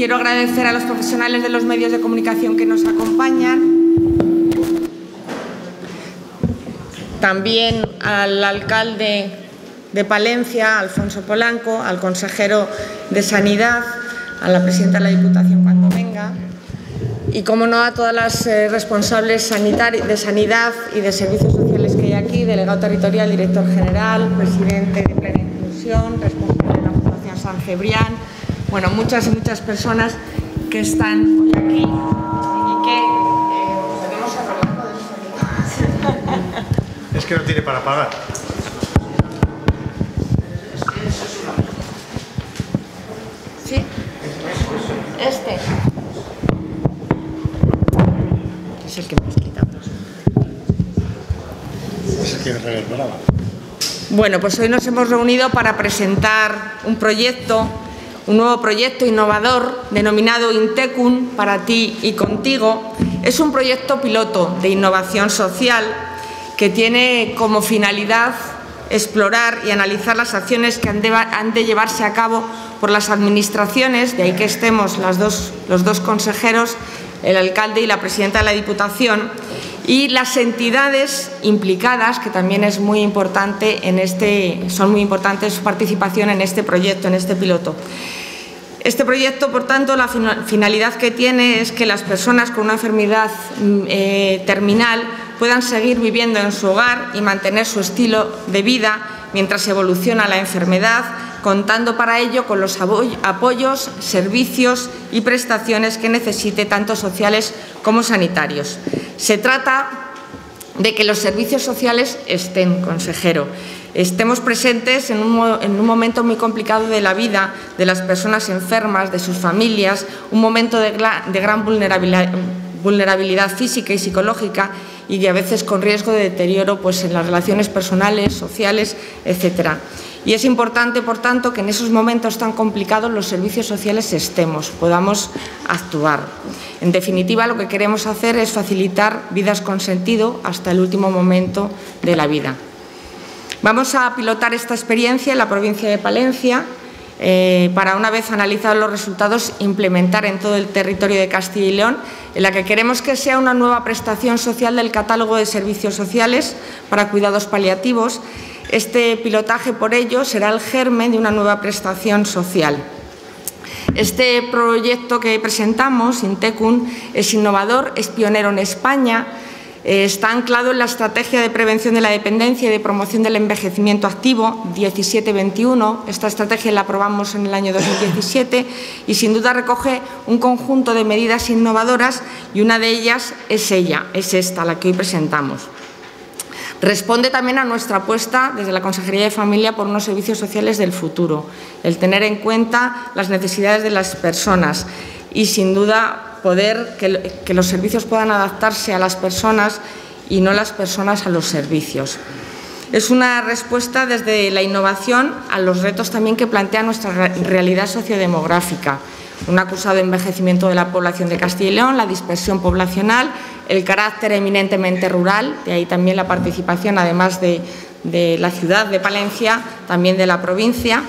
Quiero agradecer a los profesionales de los medios de comunicación que nos acompañan, también al alcalde de Palencia, Alfonso Polanco, al consejero de Sanidad, a la presidenta de la Diputación cuando venga y, como no, a todas las responsables de Sanidad y de Servicios Sociales que hay aquí, delegado territorial, director general, presidente de Plena Inclusión, responsable de la Fundación San Cebrián, bueno, muchas personas que están hoy aquí y que podemos hablar de sanidad. Es que no tiene para pagar. ¿Sí? Este. Es el que me has quitado. Es el que reverberaba. Bueno, pues hoy nos hemos reunido para presentar un nuevo proyecto innovador denominado Intecum, para ti y contigo. Es un proyecto piloto de innovación social que tiene como finalidad explorar y analizar las acciones que han de llevarse a cabo por las administraciones, de ahí que estemos los dos consejeros, el alcalde y la presidenta de la Diputación, y las entidades implicadas, que también es muy importante son muy importantes su participación en este proyecto, en este piloto. Este proyecto, por tanto, la finalidad que tiene es que las personas con una enfermedad terminal puedan seguir viviendo en su hogar y mantener su estilo de vida mientras evoluciona la enfermedad, contando para ello con los apoyos, servicios y prestaciones que necesite, tanto sociales como sanitarios. Se trata de que los servicios sociales estemos presentes en un momento muy complicado de la vida de las personas enfermas, de sus familias, un momento de gran vulnerabilidad física y psicológica, y que a veces con riesgo de deterioro pues, en las relaciones personales, sociales, etc. Y es importante, por tanto, que en esos momentos tan complicados los servicios sociales podamos actuar. En definitiva, lo que queremos hacer es facilitar vidas con sentido hasta el último momento de la vida. Vamos a pilotar esta experiencia en la provincia de Palencia para, una vez analizados los resultados, implementar en todo el territorio de Castilla y León, en la que queremos que sea una nueva prestación social del catálogo de servicios sociales para cuidados paliativos. Este pilotaje, por ello, será el germen de una nueva prestación social. Este proyecto que presentamos, Intecum, es innovador, es pionero en España, está anclado en la Estrategia de Prevención de la Dependencia y de Promoción del Envejecimiento Activo 17-21. Esta estrategia la aprobamos en el año 2017 y sin duda recoge un conjunto de medidas innovadoras, y una de ellas es esta, la que hoy presentamos. Responde también a nuestra apuesta desde la Consejería de Familia por unos servicios sociales del futuro, el tener en cuenta las necesidades de las personas y, sin duda, que los servicios puedan adaptarse a las personas y no las personas a los servicios. Es una respuesta desde la innovación a los retos también que plantea nuestra realidad sociodemográfica, un acusado envejecimiento de la población de Castilla y León, la dispersión poblacional, el carácter eminentemente rural, de ahí también la participación, además de la ciudad de Palencia, también de la provincia.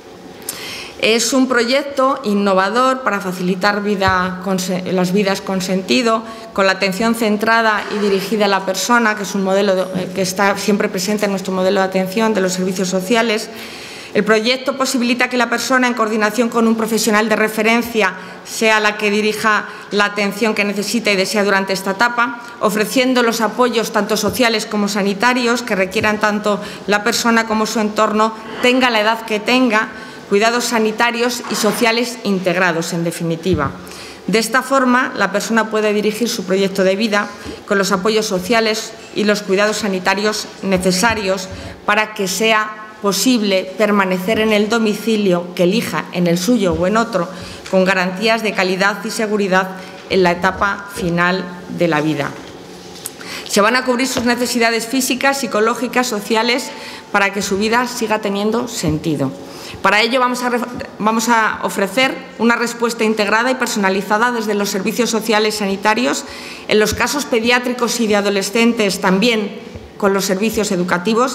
Es un proyecto innovador para facilitar las vidas con sentido, con la atención centrada y dirigida a la persona, que es un modelo que está siempre presente en nuestro modelo de atención de los servicios sociales. El proyecto posibilita que la persona, en coordinación con un profesional de referencia, sea la que dirija la atención que necesita y desea durante esta etapa, ofreciendo los apoyos tanto sociales como sanitarios que requieran tanto la persona como su entorno, tenga la edad que tenga, cuidados sanitarios y sociales integrados, en definitiva. De esta forma, la persona puede dirigir su proyecto de vida con los apoyos sociales y los cuidados sanitarios necesarios para que sea posible permanecer en el domicilio que elija, en el suyo o en otro, con garantías de calidad y seguridad en la etapa final de la vida. Se van a cubrir sus necesidades físicas, psicológicas, sociales, para que su vida siga teniendo sentido. Para ello vamos a ofrecer una respuesta integrada y personalizada desde los servicios sociales sanitarios, en los casos pediátricos y de adolescentes también con los servicios educativos,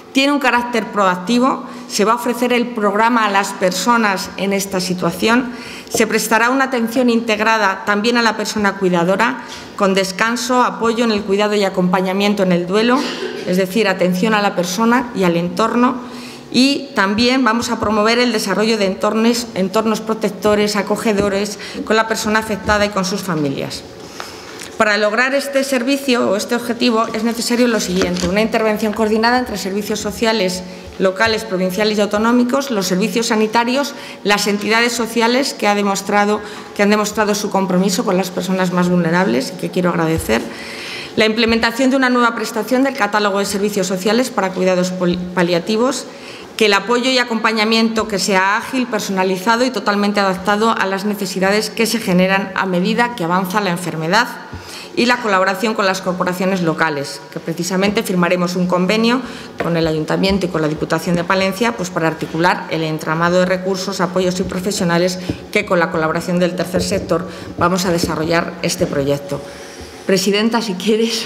Tiene un carácter proactivo, se va a ofrecer el programa a las personas en esta situación, se prestará una atención integrada también a la persona cuidadora, con descanso, apoyo en el cuidado y acompañamiento en el duelo, es decir, atención a la persona y al entorno, y también vamos a promover el desarrollo de entornos protectores, acogedores, con la persona afectada y con sus familias. Para lograr este servicio o este objetivo es necesario lo siguiente: una intervención coordinada entre servicios sociales locales, provinciales y autonómicos, los servicios sanitarios, las entidades sociales que han demostrado su compromiso con las personas más vulnerables y que quiero agradecer. La implementación de una nueva prestación del catálogo de servicios sociales para cuidados paliativos, que el apoyo y acompañamiento que sea ágil, personalizado y totalmente adaptado a las necesidades que se generan a medida que avanza la enfermedad, y la colaboración con las corporaciones locales, que precisamente firmaremos un convenio con el Ayuntamiento y con la Diputación de Palencia pues para articular el entramado de recursos, apoyos y profesionales que, con la colaboración del tercer sector, vamos a desarrollar este proyecto. Presidenta, si quieres.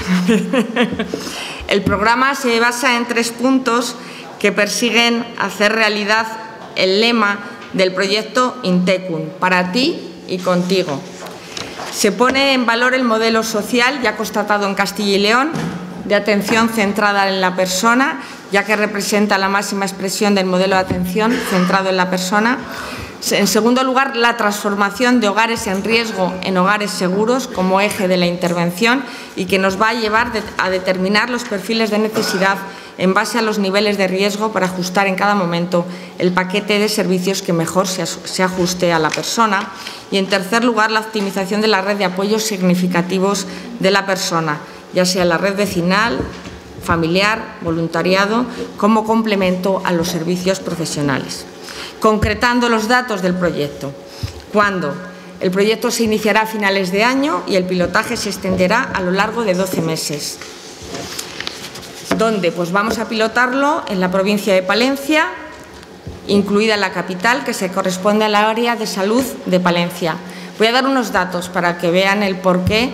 El programa se basa en 3 puntos que persiguen hacer realidad el lema del proyecto Intecum, para ti y contigo. Se pone en valor el modelo social ya constatado en Castilla y León, de atención centrada en la persona, ya que representa la máxima expresión del modelo de atención centrado en la persona. En segundo lugar, la transformación de hogares en riesgo en hogares seguros como eje de la intervención, y que nos va a llevar a determinar los perfiles de necesidad en base a los niveles de riesgo para ajustar en cada momento el paquete de servicios que mejor se ajuste a la persona. Y, en tercer lugar, la optimización de la red de apoyos significativos de la persona, ya sea la red vecinal, familiar, voluntariado, como complemento a los servicios profesionales. Concretando los datos del proyecto. ¿Cuándo? El proyecto se iniciará a finales de año y el pilotaje se extenderá a lo largo de 12 meses. ¿Dónde? Pues vamos a pilotarlo en la provincia de Palencia, incluida la capital, que se corresponde al área de salud de Palencia. Voy a dar unos datos para que vean el porqué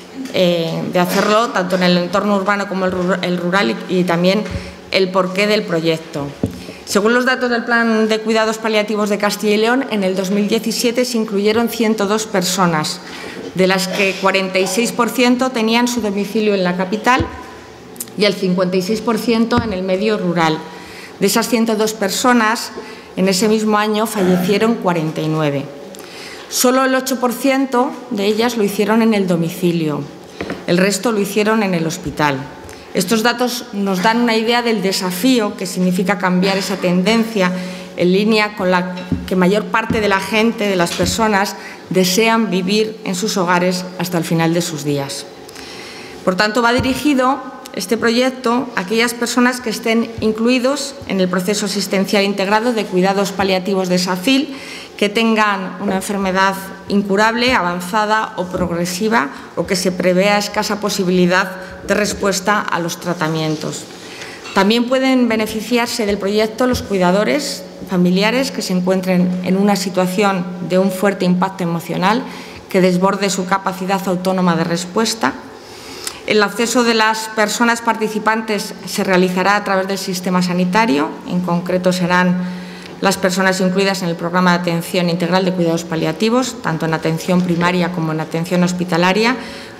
de hacerlo, tanto en el entorno urbano como el rural, y también el porqué del proyecto. Según los datos del Plan de Cuidados Paliativos de Castilla y León, en el 2017 se incluyeron 102 personas, de las que 46% tenían su domicilio en la capital y el 56% en el medio rural. De esas 102 personas, en ese mismo año fallecieron 49. Solo el 8% de ellas lo hicieron en el domicilio, el resto lo hicieron en el hospital. Estos datos nos dan una idea del desafío que significa cambiar esa tendencia, en línea con la que mayor parte de la gente, de las personas, desean vivir en sus hogares hasta el final de sus días. Por tanto, va dirigido este proyecto a aquellas personas que estén incluidos en el proceso asistencial integrado de cuidados paliativos de SACIL, que tengan una enfermedad incurable, avanzada o progresiva, o que se prevea escasa posibilidad de respuesta a los tratamientos. También pueden beneficiarse del proyecto los cuidadores familiares que se encuentren en una situación de un fuerte impacto emocional que desborde su capacidad autónoma de respuesta. El acceso de las personas participantes se realizará a través del sistema sanitario, en concreto serán las personas incluidas en el programa de atención integral de cuidados paliativos, tanto en atención primaria como en atención hospitalaria.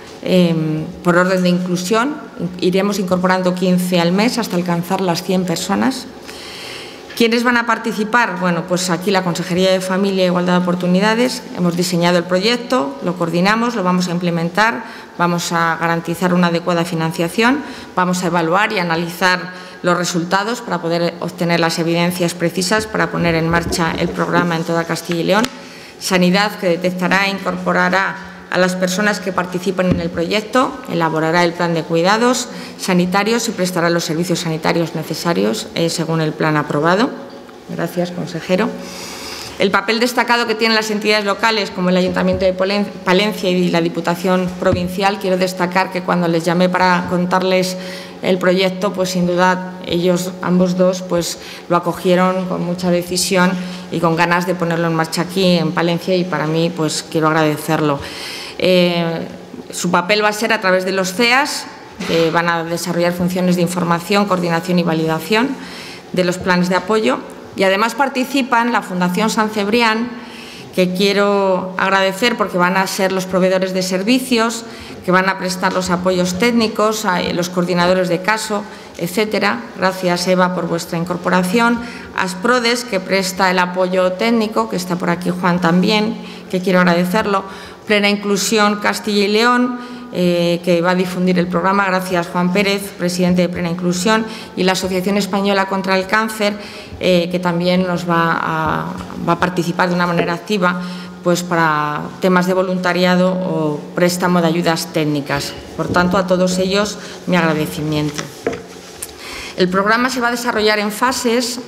Por orden de inclusión, iremos incorporando 15 al mes hasta alcanzar las 100 personas. ¿Quiénes van a participar? Bueno, pues aquí la Consejería de Familia e Igualdad de Oportunidades. Hemos diseñado el proyecto, lo coordinamos, lo vamos a implementar, vamos a garantizar una adecuada financiación, vamos a evaluar y analizar los resultados para poder obtener las evidencias precisas para poner en marcha el programa en toda Castilla y León. Sanidad, que detectará e incorporará a las personas que participen en el proyecto, elaborará el plan de cuidados sanitarios y prestará los servicios sanitarios necesarios según el plan aprobado. Gracias, consejero. El papel destacado que tienen las entidades locales, como el Ayuntamiento de Palencia y la Diputación Provincial, quiero destacar que cuando les llamé para contarles el proyecto, pues sin duda ellos, ambos dos, pues lo acogieron con mucha decisión y con ganas de ponerlo en marcha aquí en Palencia, y para mí pues quiero agradecerlo. Su papel va a ser a través de los CEAS, que van a desarrollar funciones de información, coordinación y validación de los planes de apoyo. Y además participan la Fundación San Cebrián, que quiero agradecer porque van a ser los proveedores de servicios, que van a prestar los apoyos técnicos, los coordinadores de caso, etcétera. Gracias, Eva, por vuestra incorporación. Asprodes, que presta el apoyo técnico, que está por aquí Juan también, que quiero agradecerlo. Plena Inclusión Castilla y León, que va a difundir el programa. Gracias, Juan Pérez, presidente de Plena Inclusión. Y la Asociación Española contra el Cáncer, que también nos va a participar de una manera activa, pues para temas de voluntariado o préstamo de ayudas técnicas. Por tanto, a todos ellos mi agradecimiento. El programa se va a desarrollar en fases,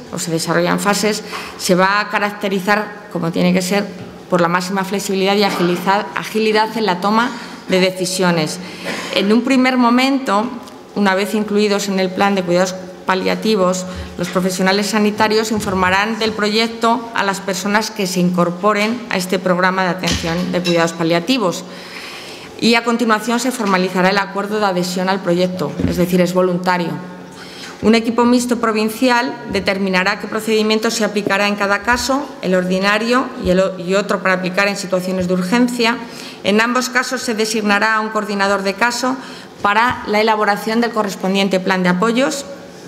se va a caracterizar, como tiene que ser, por la máxima flexibilidad y agilidad en la toma de decisiones. En un primer momento, una vez incluidos en el plan de cuidados paliativos, los profesionales sanitarios informarán del proyecto a las personas que se incorporen a este programa de atención de cuidados paliativos y a continuación se formalizará el acuerdo de adhesión al proyecto, es decir, es voluntario. Un equipo mixto provincial determinará qué procedimiento se aplicará en cada caso, el ordinario y otro para aplicar en situaciones de urgencia. En ambos casos se designará a un coordinador de caso para la elaboración del correspondiente plan de apoyos.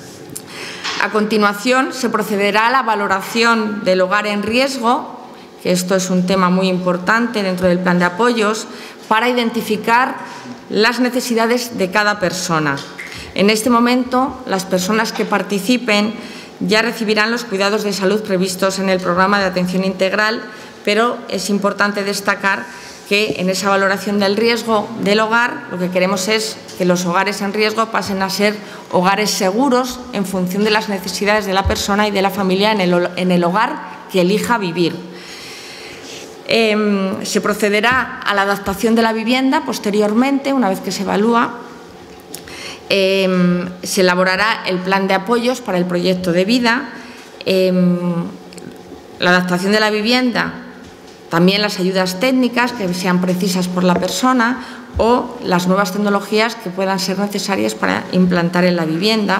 A continuación, se procederá a la valoración del hogar en riesgo, que esto es un tema muy importante dentro del plan de apoyos, para identificar las necesidades de cada persona. En este momento, las personas que participen ya recibirán los cuidados de salud previstos en el programa de atención integral, pero es importante destacar que en esa valoración del riesgo del hogar lo que queremos es que los hogares en riesgo pasen a ser hogares seguros en función de las necesidades de la persona y de la familia en el hogar que elija vivir. Se procederá a la adaptación de la vivienda posteriormente, una vez que se evalúa. Se elaborará el plan de apoyos para el proyecto de vida, la adaptación de la vivienda, también las ayudas técnicas que sean precisas por la persona o las nuevas tecnologías que puedan ser necesarias para implantar en la vivienda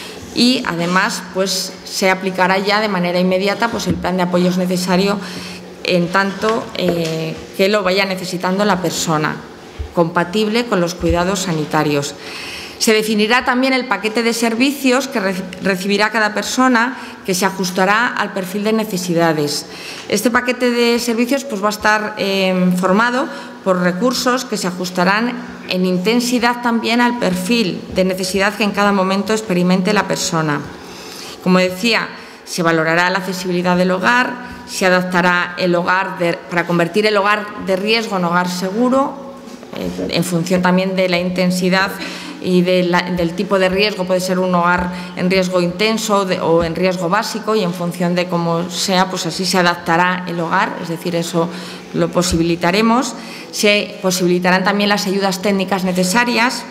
y además pues, se aplicará ya de manera inmediata pues, el plan de apoyos necesario en tanto que lo vaya necesitando la persona, compatible con los cuidados sanitarios. Se definirá también el paquete de servicios que recibirá cada persona, que se ajustará al perfil de necesidades. Este paquete de servicios pues, va a estar formado por recursos que se ajustarán en intensidad también al perfil de necesidad que en cada momento experimente la persona. Como decía, se valorará la accesibilidad del hogar, se adaptará el hogar para convertir el hogar de riesgo en hogar seguro, en función también de la intensidad y del tipo de riesgo, puede ser un hogar en riesgo intenso o en riesgo básico y en función de cómo sea, pues así se adaptará el hogar, es decir, eso lo posibilitaremos. Se posibilitarán también las ayudas técnicas necesarias,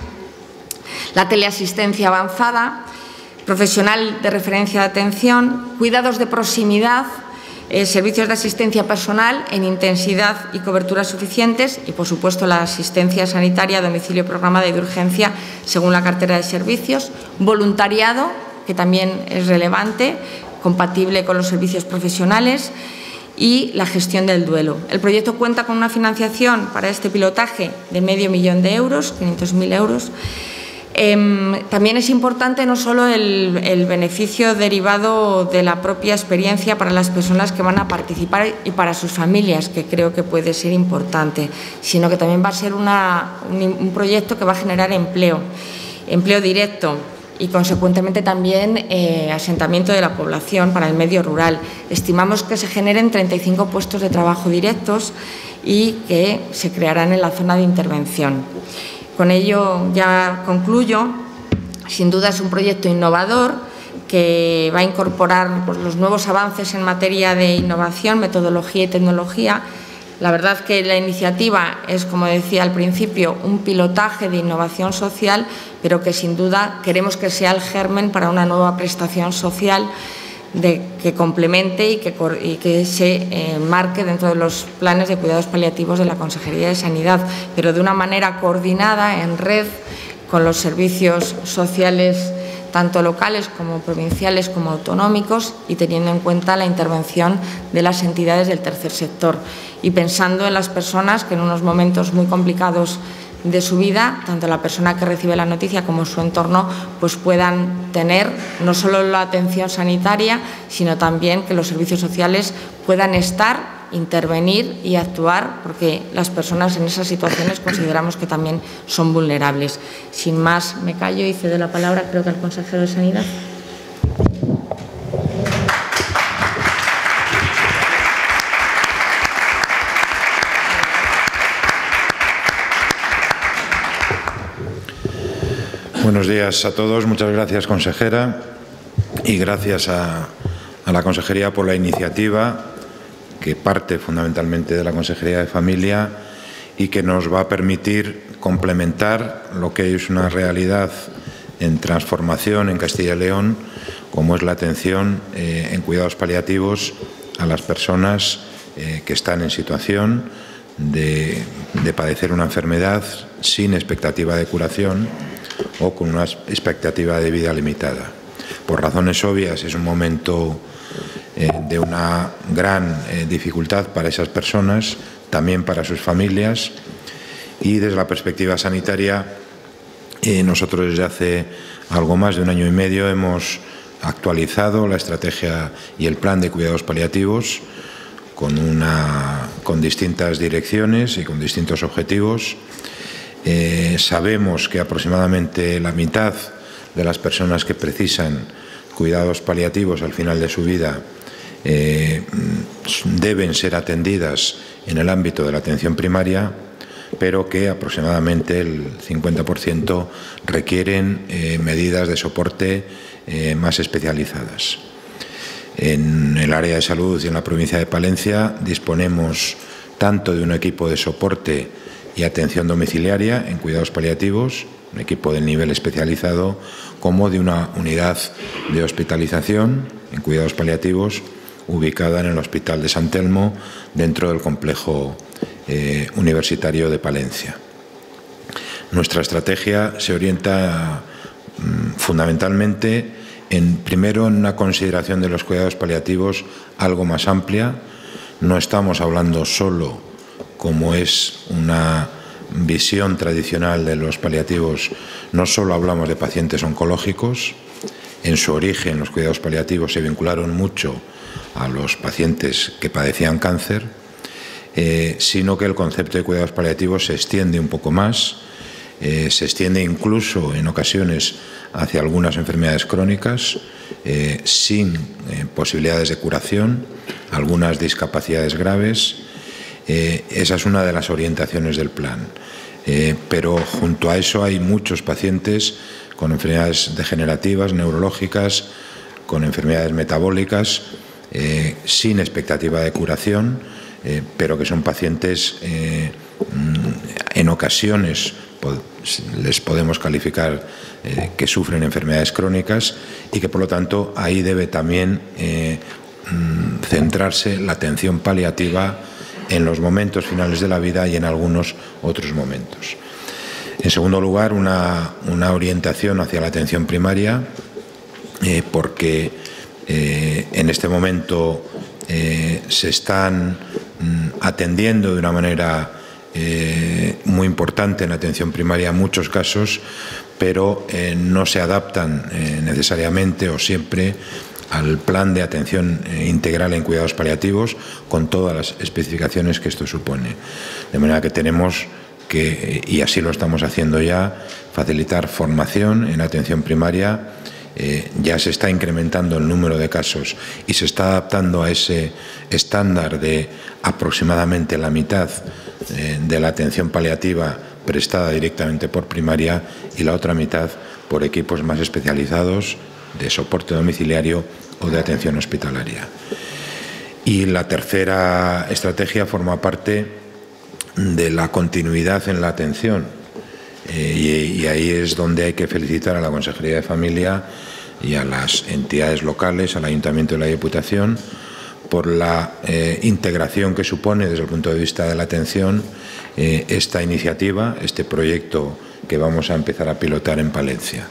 la teleasistencia avanzada, profesional de referencia de atención, cuidados de proximidad, servicios de asistencia personal en intensidad y cobertura suficientes y, por supuesto, la asistencia sanitaria a domicilio programada y de urgencia según la cartera de servicios, voluntariado, que también es relevante, compatible con los servicios profesionales y la gestión del duelo. El proyecto cuenta con una financiación para este pilotaje de €500.000, 500.000 euros. También es importante no solo el beneficio derivado de la propia experiencia para las personas que van a participar y para sus familias, que creo que puede ser importante, sino que también va a ser un proyecto que va a generar empleo directo y, consecuentemente, también asentamiento de la población para el medio rural. Estimamos que se generen 35 puestos de trabajo directos y que se crearán en la zona de intervención. Con ello ya concluyo. Sin duda es un proyecto innovador que va a incorporar pues, los nuevos avances en materia de innovación, metodología y tecnología. La verdad que la iniciativa es, como decía al principio, un pilotaje de innovación social, pero que sin duda queremos que sea el germen para una nueva prestación social que complemente y que se marque dentro de los planes de cuidados paliativos de la Consejería de Sanidad, pero de una manera coordinada, en red, con los servicios sociales tanto locales como provinciales como autonómicos y teniendo en cuenta la intervención de las entidades del tercer sector y pensando en las personas que en unos momentos muy complicados de su vida, tanto la persona que recibe la noticia como su entorno, pues puedan tener no solo la atención sanitaria, sino también que los servicios sociales puedan estar, intervenir y actuar, porque las personas en esas situaciones consideramos que también son vulnerables. Sin más, me callo y cedo la palabra, creo que al consejero de Sanidad. Buenos días a todos. Muchas gracias, consejera, y gracias a la Consejería por la iniciativa, que parte fundamentalmente de la Consejería de Familia y que nos va a permitir complementar lo que es una realidad en transformación en Castilla y León, como es la atención en cuidados paliativos a las personas que están en situación de padecer una enfermedad sin expectativa de curación o con una expectativa de vida limitada. Por razones obvias, es un momento de una gran dificultad para esas personas, también para sus familias, y desde la perspectiva sanitaria, nosotros desde hace algo más de 1 año y medio hemos actualizado la estrategia y el plan de cuidados paliativos con distintas direcciones y con distintos objetivos. Sabemos que aproximadamente la mitad de las personas que precisan cuidados paliativos al final de su vida deben ser atendidas en el ámbito de la atención primaria, pero que aproximadamente el 50% requieren medidas de soporte más especializadas. En el área de salud y en la provincia de Palencia disponemos tanto de un equipo de soporte y atención domiciliaria en cuidados paliativos, un equipo del nivel especializado, como de una unidad de hospitalización en cuidados paliativos ubicada en el Hospital de San Telmo, dentro del complejo universitario de Palencia. Nuestra estrategia se orienta fundamentalmente primero en una consideración de los cuidados paliativos algo más amplia. No estamos hablando solo, como es una visión tradicional de los paliativos, no solo hablamos de pacientes oncológicos. En su origen los cuidados paliativos se vincularon mucho a los pacientes que padecían cáncer, sino que el concepto de cuidados paliativos se extiende un poco más, se extiende incluso en ocasiones hacia algunas enfermedades crónicas sin posibilidades de curación, algunas discapacidades graves. Esa es una de las orientaciones del plan. Pero junto a eso hay muchos pacientes con enfermedades degenerativas, neurológicas, con enfermedades metabólicas, sin expectativa de curación, pero que son pacientes en ocasiones les podemos calificar que sufren enfermedades crónicas y que por lo tanto ahí debe también centrarse la atención paliativa en los momentos finales de la vida y en algunos otros momentos. En segundo lugar, una orientación hacia la atención primaria, porque en este momento se están atendiendo de una manera muy importante en la atención primaria muchos casos, pero no se adaptan necesariamente o siempre al plan de atención integral en cuidados paliativos, con todas las especificaciones que esto supone. De manera que tenemos que, y así lo estamos haciendo ya, facilitar formación en atención primaria. Ya se está incrementando el número de casos y se está adaptando a ese estándar de aproximadamente la mitad de la atención paliativa prestada directamente por primaria y la otra mitad por equipos más especializados de soporte domiciliario o de atención hospitalaria. Y la tercera estrategia forma parte de la continuidad en la atención. Y ahí es donde hay que felicitar a la Consejería de Familia y a las entidades locales, al Ayuntamiento y la Diputación, por la integración que supone desde el punto de vista de la atención esta iniciativa, este proyecto que vamos a empezar a pilotar en Palencia.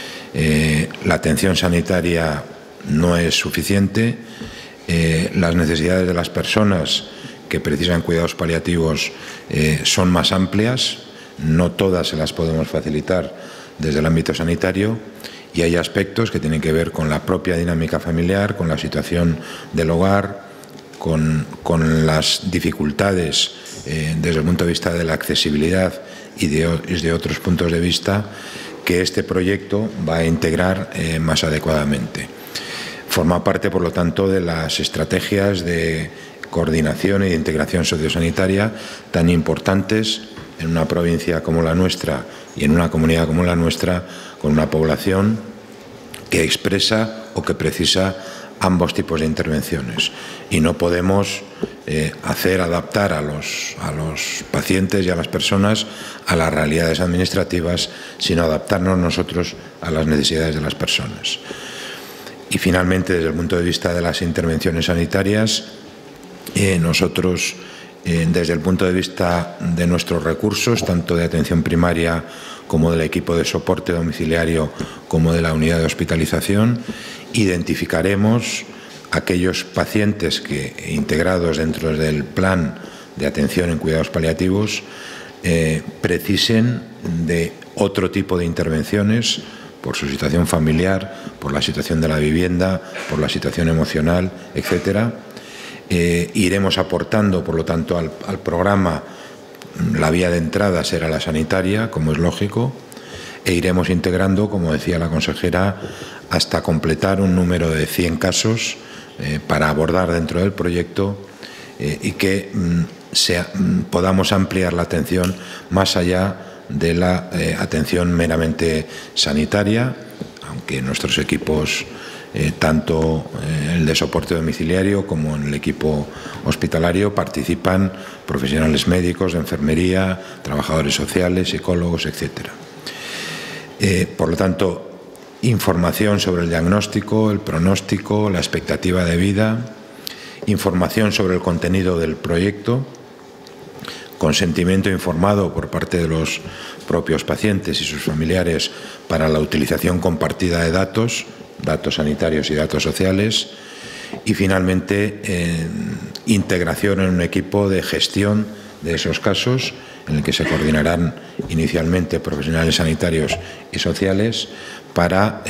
La atención sanitaria no es suficiente, las necesidades de las personas que precisan cuidados paliativos son más amplias, no todas se las podemos facilitar desde el ámbito sanitario, y hay aspectos que tienen que ver con la propia dinámica familiar, con la situación del hogar, con las dificultades desde el punto de vista de la accesibilidad y desde otros puntos de vista que este proyecto va a integrar más adecuadamente. Forma parte, por lo tanto, de las estrategias de coordinación y de integración sociosanitaria tan importantes en una provincia como la nuestra y en una comunidad como la nuestra, con una población que expresa o que precisa ambos tipos de intervenciones. Y no podemos adaptar a los pacientes y a las personas a las realidades administrativas, sino adaptarnos nosotros a las necesidades de las personas. Y finalmente, desde el punto de vista de las intervenciones sanitarias, nosotros, desde el punto de vista de nuestros recursos, tanto de atención primaria como del equipo de soporte domiciliario, como de la unidad de hospitalización, identificaremos aquellos pacientes que, integrados dentro del plan de atención en cuidados paliativos, precisen de otro tipo de intervenciones por su situación familiar, por la situación de la vivienda, por la situación emocional, etcétera. Iremos aportando, por lo tanto, al programa. La vía de entrada será la sanitaria, como es lógico, e iremos integrando, como decía la consejera, hasta completar un número de 100 casos para abordar dentro del proyecto y que podamos ampliar la atención más allá de la atención meramente sanitaria, aunque nuestros equipos, tanto el de soporte domiciliario como en el equipo hospitalario, participan profesionales médicos, de enfermería, trabajadores sociales, psicólogos, etcétera. Por lo tanto, información sobre el diagnóstico, el pronóstico, la expectativa de vida, información sobre el contenido del proyecto, consentimiento informado por parte de los propios pacientes y sus familiares para la utilización compartida de datos sanitarios y datos sociales, y finalmente integración en un equipo de gestión de esos casos en el que se coordinarán inicialmente profesionales sanitarios y sociales para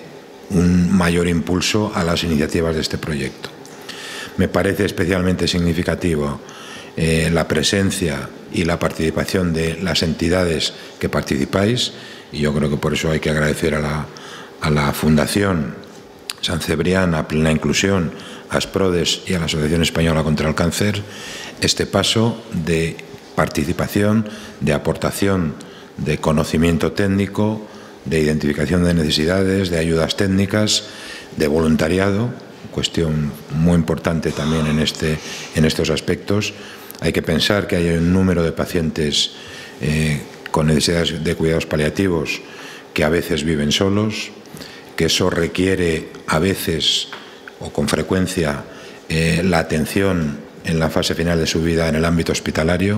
un mayor impulso a las iniciativas de este proyecto. Me parece especialmente significativo la presencia y la participación de las entidades que participáis, y yo creo que por eso hay que agradecer a la Fundación San Cebrián, a Plena Inclusión, a Asprodes y a la Asociación Española contra el Cáncer este paso de participación, de aportación de conocimiento técnico, de identificación de necesidades, de ayudas técnicas, de voluntariado, cuestión muy importante también en estos aspectos. Hay que pensar que hay un número de pacientes con necesidades de cuidados paliativos que a veces viven solos, que eso requiere a veces o con frecuencia la atención en la fase final de su vida en el ámbito hospitalario,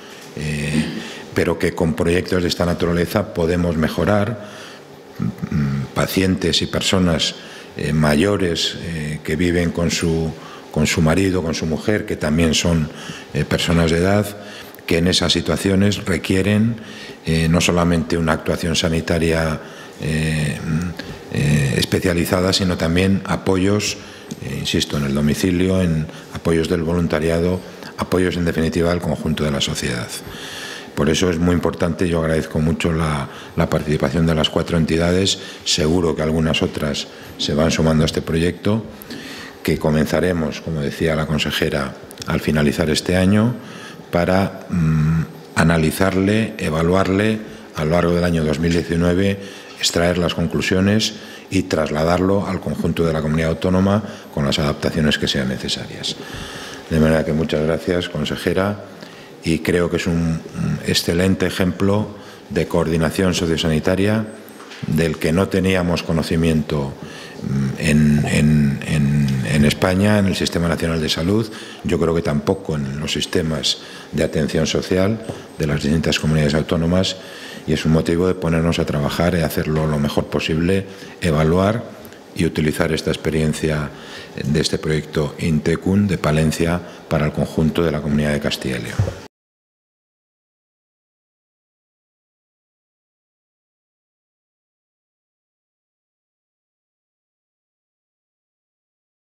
pero que con proyectos de esta naturaleza podemos mejorar. Pacientes y personas mayores que viven con su marido, con su mujer, que también son personas de edad, que en esas situaciones requieren no solamente una actuación sanitaria especializada, sino también apoyos, insisto, en el domicilio, en apoyos del voluntariado, apoyos en definitiva al conjunto de la sociedad. Por eso es muy importante, yo agradezco mucho la participación de las 4 entidades, seguro que algunas otras se van sumando a este proyecto, que comenzaremos, como decía la consejera, al finalizar este año, para analizarle, evaluarle a lo largo del año 2019, extraer las conclusiones y trasladarlo al conjunto de la comunidad autónoma con las adaptaciones que sean necesarias. De manera que muchas gracias, consejera, y creo que es un excelente ejemplo de coordinación sociosanitaria del que no teníamos conocimiento en en España, en el Sistema Nacional de Salud, yo creo que tampoco en los sistemas de atención social de las distintas comunidades autónomas, y es un motivo de ponernos a trabajar y hacerlo lo mejor posible, evaluar y utilizar esta experiencia de este proyecto INTECUN de Palencia para el conjunto de la Comunidad de Castilla y León.